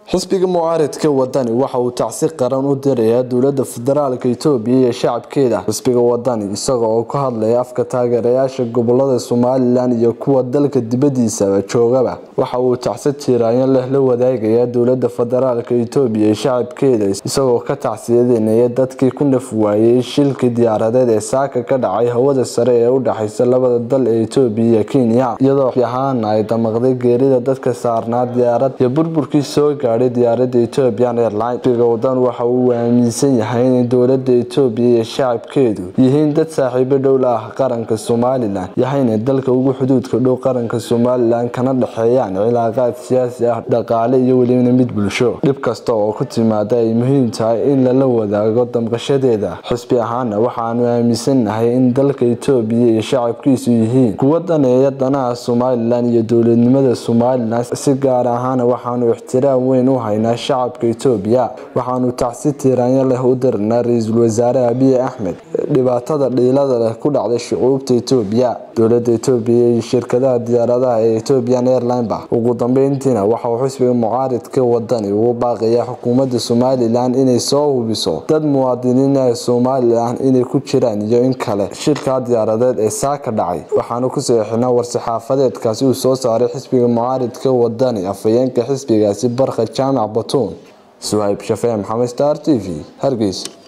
xisbiga mucaaradka wadani waxa uu tacsiir qaran u diray dowladda federaalka Itoobiya iyo shacabkeeda. Xisbiga wadani isagoo ka hadlaya afka taageerayaasha gobolada Somaliland iyo kuwa dalka dibadiisa joogaba waxa uu tacsiir tiiraan leh la wadaagaya dowladda federaalka Itoobiya iyo shacabkeeda isagoo ka tacsiyadeynaya dadkii ku naf waayay shilkii diyaaradeed ee saaka ka dhacay hawada sare ee u dhaxaysa labada dal ee Itoobiya iyo Kenya iyadoo fiican ay damaqday geerida dadka saarnaa diyaarad iyo burburkii soo gaaray diyaaradda Ethiopian Airlines. Waddan waxa uu aaminsan yahay in dowladda Itoobiya iyo shacabkeedu yihiin dad saaxiibo dhow la ah qaranka Somaliland yahayna dalka ugu xuduudka dhow qaranka Somaliland kana dhaxeeyaan cilaaqaad siyaasi ah dhaqaale iyo weliba mid bulsho. Dib kasta oo ku timaada ay muhiim tahay in la wadaago damqashadeeda. Xisbi ahaan waxaanu aaminsanahay in dalka Itoobiya iyo shacabkiisu yihiin kuwa daneeya danaha Somaliland iyo dowladnimada Somaliland si gaar ahaan waxaanu ixtiraam weyn u haynaa shacabka Itoobiya. waxaanu tacsiir tiiraan leh u dirnaa ra'iisul wasaare Abiy Ahmed dhibaatada dhiilada leh ku dhacday shucuubta Itoobiya. Dowladda Itoobiya iyo shirkadaha diyaaradaha ee Ethiopian Airlines ugu dambeyntiina waxa uu xisbiga mucaaradka wadani ugu baaqayaa xukuumadda Somaliland inay soo hubiso dad muwaadiniin ah Somaliland inay ku jiraan iyo in kale shirka diyaaradeed ee saaka dhacay. waxaanu ku saxeexnaa war-saxaafadeedkaasi uu soo saaray xisbiga mucaaradka wadani afayeenka xisbigaasi Barqa Jaamac Batuun. Suhaib Shafee Maxamed Star TV Hargeysa.